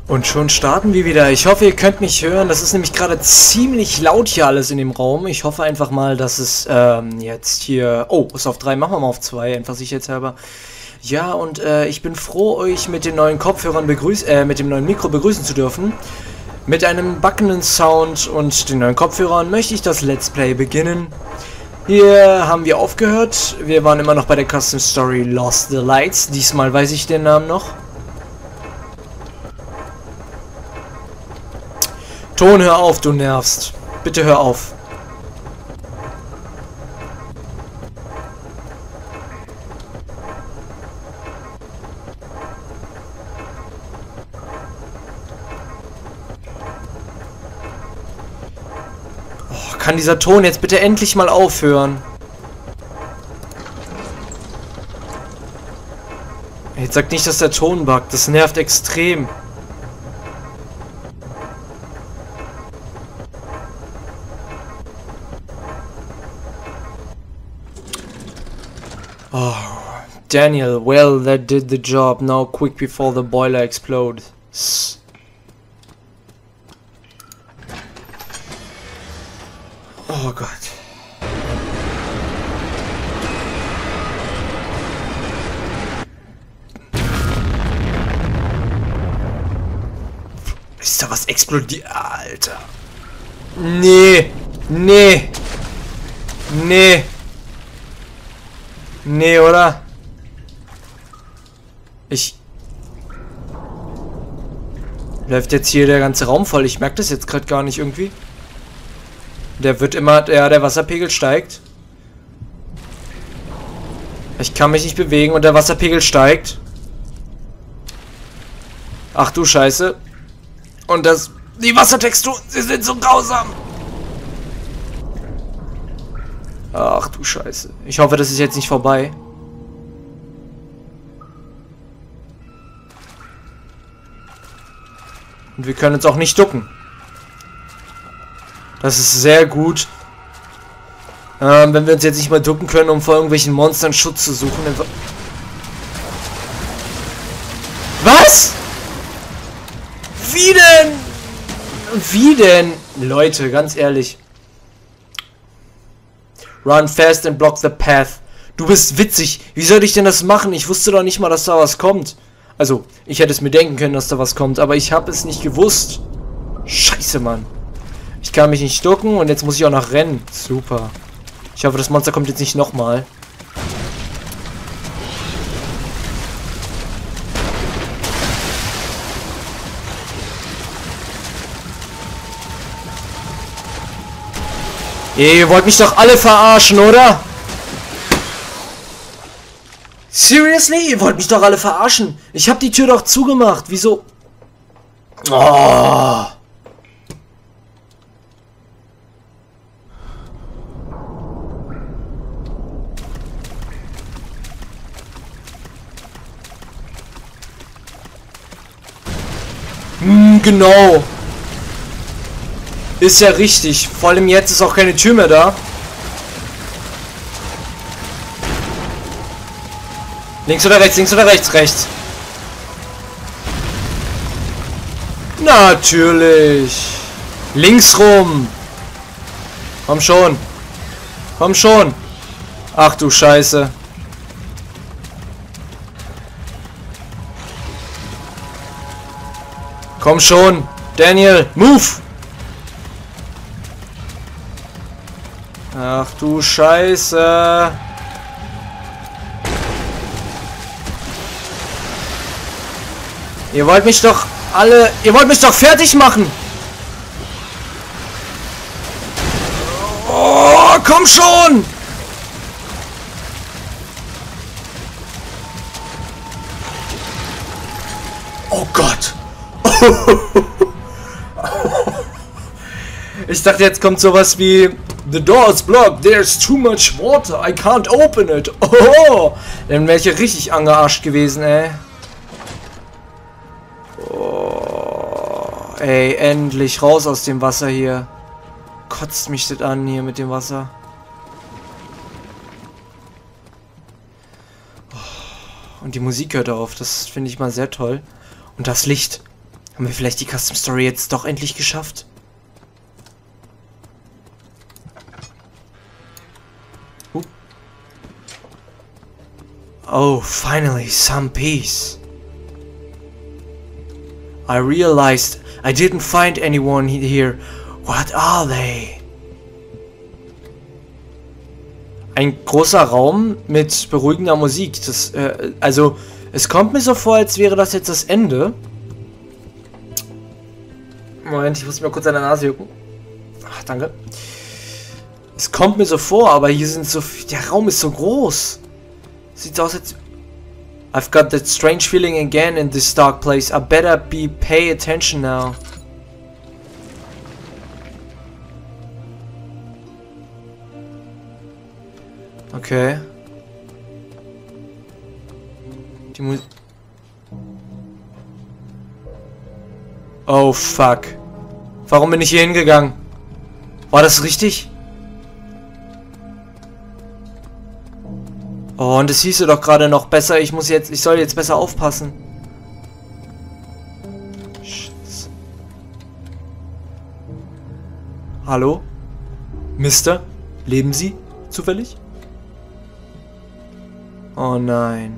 Und schon starten wir wieder. Ich hoffe, ihr könnt mich hören. Das ist nämlich gerade ziemlich laut hier alles in dem Raum. Ich hoffe einfach mal, dass es jetzt hier... Oh, ist auf 3. Machen wir mal auf 2, einfach sicherheitshalber. Ja, und ich bin froh, euch mit den neuen Kopfhörern mit dem neuen Mikro begrüßen zu dürfen. Mit einem backenden Sound und den neuen Kopfhörern möchte ich das Let's Play beginnen. Hier haben wir aufgehört. Wir waren immer noch bei der Custom Story Lost the Lights. Diesmal weiß ich den Namen noch. Ton, hör auf, du nervst. Bitte hör auf. Oh, kann dieser Ton jetzt bitte endlich mal aufhören? Jetzt sagt nicht, dass der Ton buggt. Das nervt extrem. Oh, Daniel, well, that did the job. Now quick before the boiler explodes. Oh Gott. Ist da was explodiert? Alter. Nee. Nee. Nee. Nee, oder? Läuft jetzt hier der ganze Raum voll. Ich merke das jetzt gerade gar nicht irgendwie. Der wird immer... Ja, der Wasserpegel steigt. Ich kann mich nicht bewegen und der Wasserpegel steigt. Ach du Scheiße. Und das... Die Wassertexturen, sie sind so grausam. Ach du Scheiße. Ich hoffe, das ist jetzt nicht vorbei. Und wir können uns auch nicht ducken. Das ist sehr gut. Wenn wir uns jetzt nicht mal ducken können, um vor irgendwelchen Monstern Schutz zu suchen. Was? Wie denn? Wie denn? Leute, ganz ehrlich. Run fast and block the path. Du bist witzig. Wie soll ich denn das machen? Ich wusste doch nicht mal, dass da was kommt. Also, ich hätte es mir denken können, dass da was kommt, aber ich habe es nicht gewusst. Scheiße, Mann. Ich kann mich nicht ducken und jetzt muss ich auch noch rennen. Super. Ich hoffe, das Monster kommt jetzt nicht nochmal. Ihr wollt mich doch alle verarschen, oder? Seriously? Ihr wollt mich doch alle verarschen. Ich habe die Tür doch zugemacht. Wieso? Oh. Genau. Ist ja richtig. Vor allem jetzt ist auch keine Tür mehr da. Links oder rechts, links oder rechts, rechts. Natürlich. Links rum. Komm schon. Komm schon. Ach du Scheiße. Komm schon. Daniel, move. Ach du Scheiße. Ihr wollt mich doch alle... Ihr wollt mich doch fertig machen. Oh, komm schon. Oh Gott. Ich dachte, jetzt kommt sowas wie... The door is blocked, there's too much water, I can't open it. Oh, dann wäre ich ja richtig angearscht gewesen, ey. Oh, ey, endlich raus aus dem Wasser hier. Kotzt mich das an hier mit dem Wasser. Und die Musik hört auf, das finde ich mal sehr toll. Und das Licht. Haben wir vielleicht die Custom Story jetzt doch endlich geschafft? Oh, finally, some peace. I realized I didn't find anyone here. What are they? Ein großer Raum mit beruhigender Musik. Das, also, es kommt mir so vor, als wäre das jetzt das Ende. Moment, ich muss mir kurz an der Nase jucken. Ach, danke. Es kommt mir so vor, aber hier sind so... Der Raum ist so groß. Sieht aus als... I've got that strange feeling again in this dark place. I better pay attention now. Okay. Die Musik... Oh, fuck. Warum bin ich hier hingegangen? War das richtig? Oh, und es hieße doch gerade noch besser, ich soll jetzt besser aufpassen. Scheiße. Hallo? Mister? Leben Sie? Zufällig? Oh nein.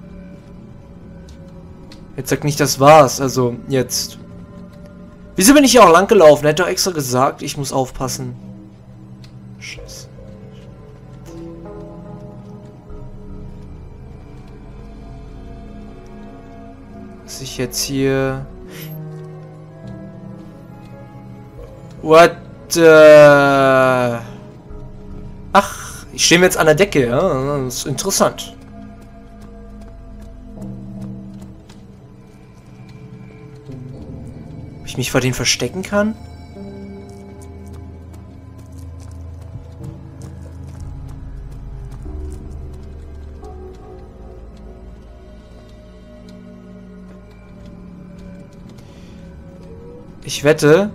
Jetzt sag nicht, das war's. Also, jetzt. Wieso bin ich hier auch lang gelaufen? Er hat doch extra gesagt, ich muss aufpassen. Scheiße. Muss ich jetzt hier... What the... Ach, ich stehe jetzt an der Decke, ja? Das ist interessant. Ob ich mich vor denen verstecken kann? Ich wette...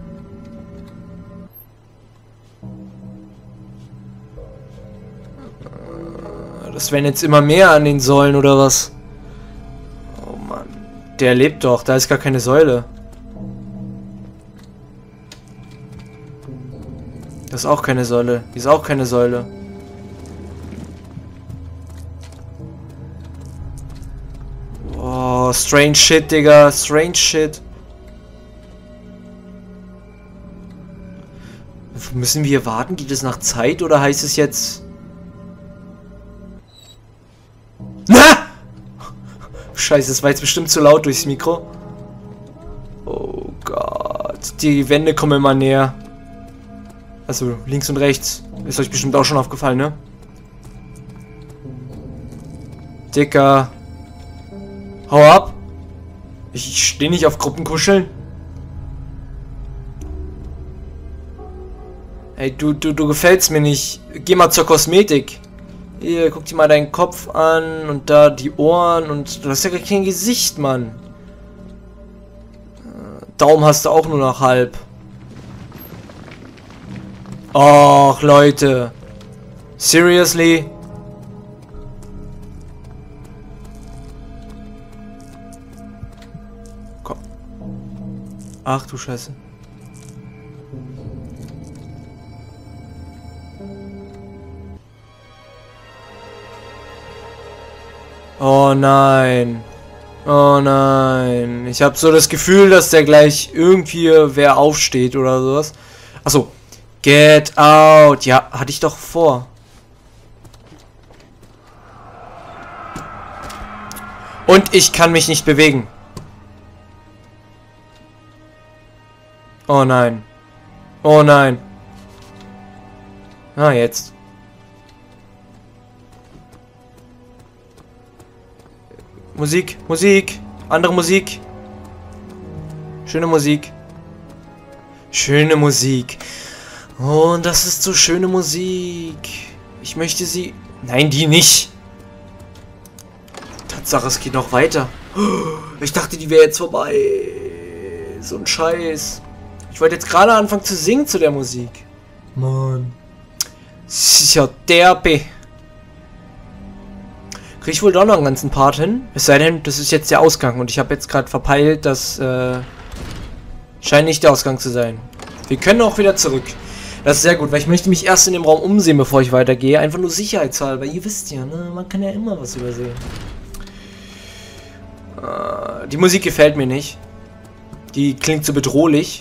Das werden jetzt immer mehr an den Säulen, oder was? Oh Mann. Der lebt doch, da ist gar keine Säule. Das ist auch keine Säule. Die ist auch keine Säule. Oh, strange shit, Digga. Strange shit. Müssen wir hier warten? Geht es nach Zeit oder heißt es jetzt... Na! Scheiße, das war jetzt bestimmt zu laut durchs Mikro. Oh Gott. Die Wände kommen immer näher. Also links und rechts. Ist euch bestimmt auch schon aufgefallen, ne? Dicker. Hau ab. Ich stehe nicht auf Gruppenkuscheln. Ey, du gefällst mir nicht. Geh mal zur Kosmetik. Hier, guck dir mal deinen Kopf an und da die Ohren und du hast ja gar kein Gesicht, Mann. Daumen hast du auch nur noch halb. Och, Leute. Seriously? Komm. Ach du Scheiße. Oh nein. Oh nein. Ich habe so das Gefühl, dass der gleich irgendwie wer aufsteht oder sowas. Achso. Get out. Ja, hatte ich doch vor. Und ich kann mich nicht bewegen. Oh nein. Oh nein. Ah, jetzt. Musik, Musik, andere Musik. Schöne Musik. Schöne Musik. Und das ist so schöne Musik. Ich möchte sie... Nein, die nicht. Tatsache, es geht noch weiter. Ich dachte, die wäre jetzt vorbei. So ein Scheiß. Ich wollte jetzt gerade anfangen zu singen zu der Musik. Mann. Das ist ja derbe. Krieg ich wohl doch noch einen ganzen Part hin? Es sei denn, das ist jetzt der Ausgang und ich habe jetzt gerade verpeilt, dass Scheint nicht der Ausgang zu sein. Wir können auch wieder zurück. Das ist sehr gut, weil ich möchte mich erst in dem Raum umsehen, bevor ich weitergehe. Einfach nur sicherheitshalber. Ihr wisst ja, ne? Man kann ja immer was übersehen. Die Musik gefällt mir nicht. Die klingt so bedrohlich.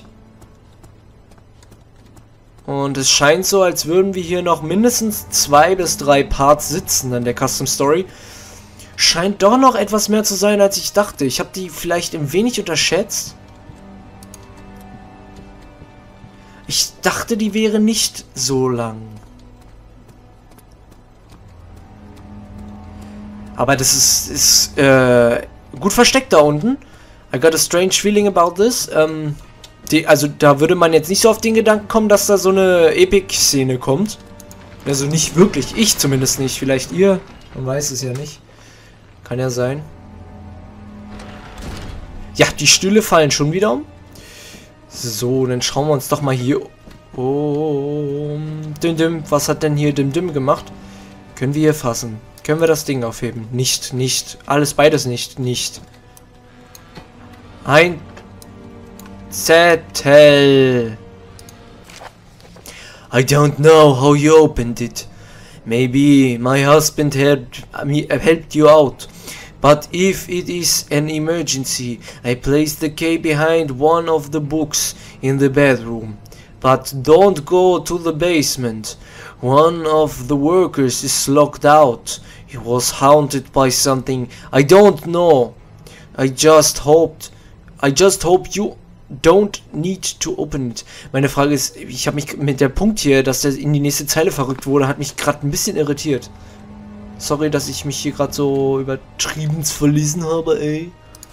Und es scheint so, als würden wir hier noch mindestens 2 bis 3 Parts sitzen an der Custom Story. Scheint doch noch etwas mehr zu sein, als ich dachte. Ich habe die vielleicht ein wenig unterschätzt. Ich dachte, die wäre nicht so lang. Aber das ist gut versteckt da unten. I got a strange feeling about this. Also da würde man jetzt nicht so auf den Gedanken kommen, dass da so eine Epic-Szene kommt. Also nicht wirklich. Ich zumindest nicht. Vielleicht ihr. Man weiß es ja nicht. Kann ja sein. Ja, die Stühle fallen schon wieder um. So, dann schauen wir uns doch mal hier um. Dim, was hat denn hier Dim gemacht? Können wir hier fassen? Können wir das Ding aufheben? Nicht. Alles beides nicht. Ein Zettel. I don't know how you opened it. Maybe my husband helped you out. But if it is an emergency, I place the key behind one of the books in the bedroom. But don't go to the basement. One of the workers is locked out. He was haunted by something. I don't know. I just hope you don't need to open it. Meine Frage ist, ich habe mich mit der Punkt hier, dass der in die nächste Zeile verrückt wurde, hat mich gerade ein bisschen irritiert. Sorry, dass ich mich hier gerade so übertrieben verlesen habe, ey.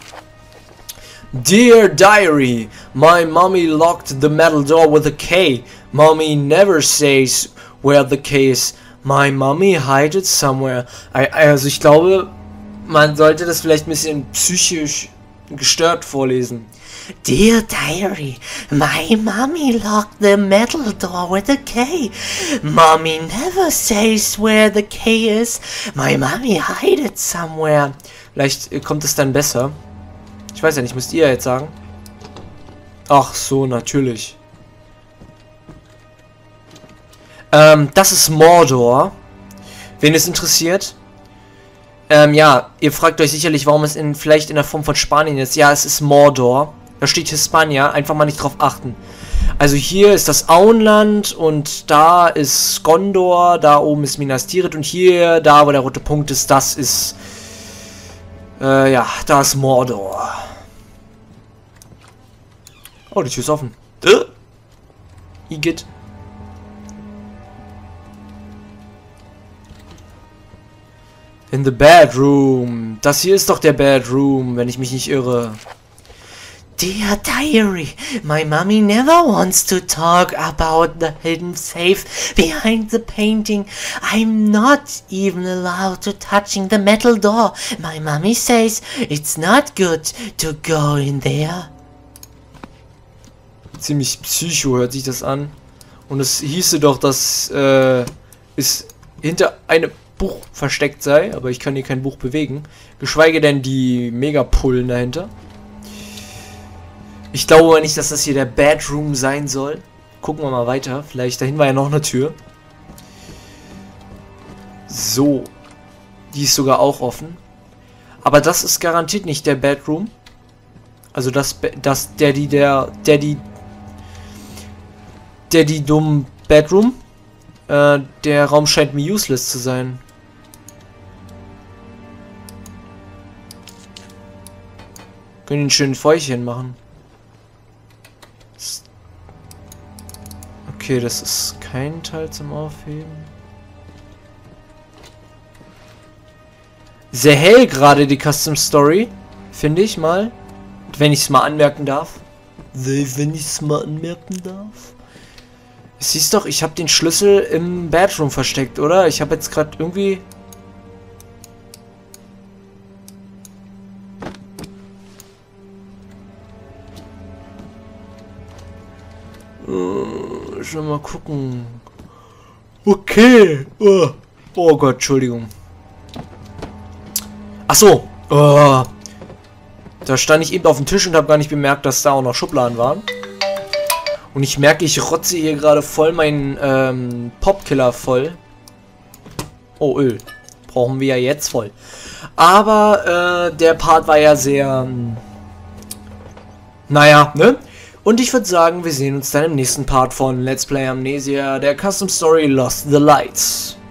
Dear Diary, my mommy locked the metal door with a K. Mommy never says where the K is. My mommy hid it somewhere. Also ich glaube, man sollte das vielleicht ein bisschen psychisch gestört vorlesen. Dear Diary, my mommy locked the metal door with a K. Mommy never says where the K is. My mommy hid it somewhere. Vielleicht kommt es dann besser. Ich weiß ja nicht, müsst ihr jetzt sagen? Ach so, natürlich. Das ist Mordor. Wen es interessiert. Ja, ihr fragt euch sicherlich, warum es vielleicht in der Form von Spanien ist. Ja, es ist Mordor. Da steht Hispania, einfach mal nicht drauf achten. Also hier ist das Auenland und da ist Gondor, da oben ist Minas Tirith und hier, da wo der rote Punkt ist, das ist, ja, da ist Mordor. Oh, die Tür ist offen. Igitt. In the bedroom. Das hier ist doch der Bedroom, wenn ich mich nicht irre. Dear Diary, my mommy never wants to talk about the hidden safe behind the painting. I'm not even allowed to touching the metal door. My mommy says it's not good to go in there. Ziemlich psycho hört sich das an. Und es hieße doch, dass es hinter einem Buch versteckt sei, aber ich kann hier kein Buch bewegen. Geschweige denn die Megapullen dahinter. Ich glaube aber nicht, dass das hier der Bedroom sein soll. Gucken wir mal weiter. Vielleicht dahin war ja noch eine Tür. So. Die ist sogar auch offen. Aber das ist garantiert nicht der Bedroom. Also die dumm Bedroom. Der Raum scheint mir useless zu sein. Können ihn schön Feuerchen machen. Okay, das ist kein Teil zum Aufheben. Sehr hell gerade die Custom Story, finde ich mal. Wenn ich es mal anmerken darf. Wenn ich es mal anmerken darf. Siehst doch, ich habe den Schlüssel im Bedroom versteckt, oder? Ich habe jetzt gerade irgendwie... Schon mal gucken. Okay. Oh Gott, Entschuldigung. Ach so. Da stand ich eben auf dem Tisch und habe gar nicht bemerkt, dass da auch noch Schubladen waren. Und ich merke, ich rotze hier gerade voll meinen Popkiller voll. Oh, Öl. Brauchen wir ja jetzt voll. Aber der Part war ja sehr... naja, ne? Und ich würde sagen, wir sehen uns dann im nächsten Part von Let's Play Amnesia, der Custom Story Lost the Lights.